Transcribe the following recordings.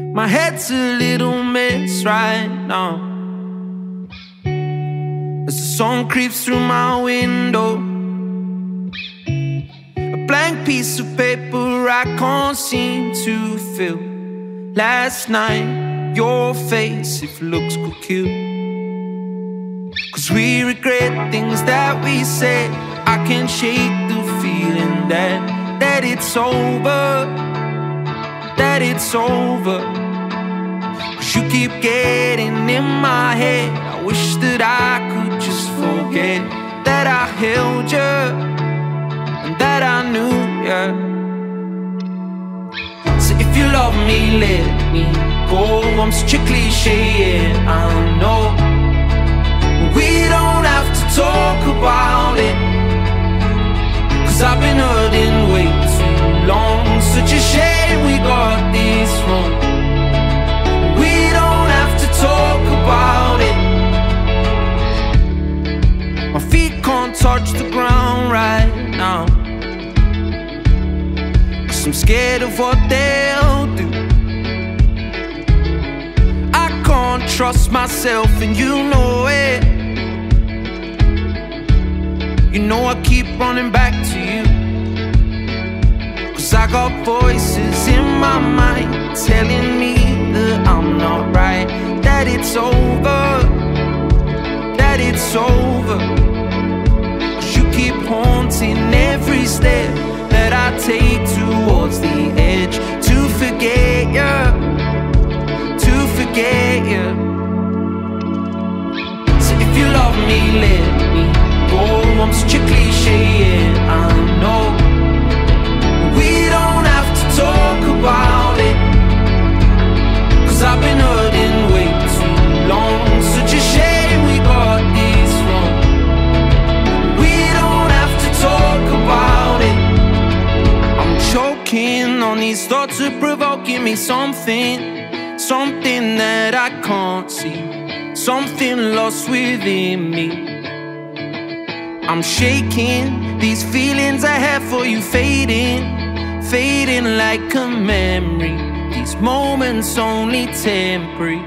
My head's a little mess right now, as the sun creeps through my window. A blank piece of paper I can't seem to fill. Last night, your face, if looks could kill. 'Cause we regret things that we said. I can't shake the feeling that it's over, that it's over. 'Cause you keep getting in my head. I wish that I could just forget that I held you and that I knew you. So if you love me, let me go. I'm such a cliche, yeah, I know. We don't have to talk about it, 'cause I've been hurting way too long. Such a shame we got this wrong. We don't have to talk about it. My feet can't touch the ground right now, 'cause I'm scared of what they'll do. I can't trust myself and you know it. You know I keep running back to you, 'cause I got voices in my mind telling me that I'm not right, that it's over, that it's over. 'Cause you keep haunting every step that I take towards the edge, to forget you, to forget you. So if you love me, let me go. I'm such a cliche, yeah, I know. We don't have to talk about it, 'cause I've been hurting way too long. Such a shame we got this wrong. We don't have to talk about it. I'm choking on these thoughts are provoking me something, something that I can't see, something lost within me. I'm shaking, these feelings I have for you fading, fading like a memory. These moments only temporary.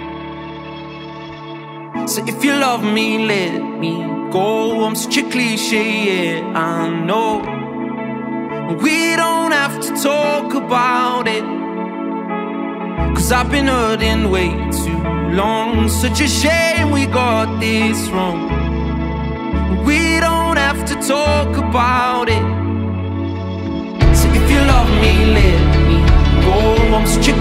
So if you love me, let me go. I'm such a cliche, yeah, I know. We don't have to talk about it, 'cause I've been hurting way too long. Such a shame we got this wrong. We don't have to talk about it. So if you love me, let me go. I'm such a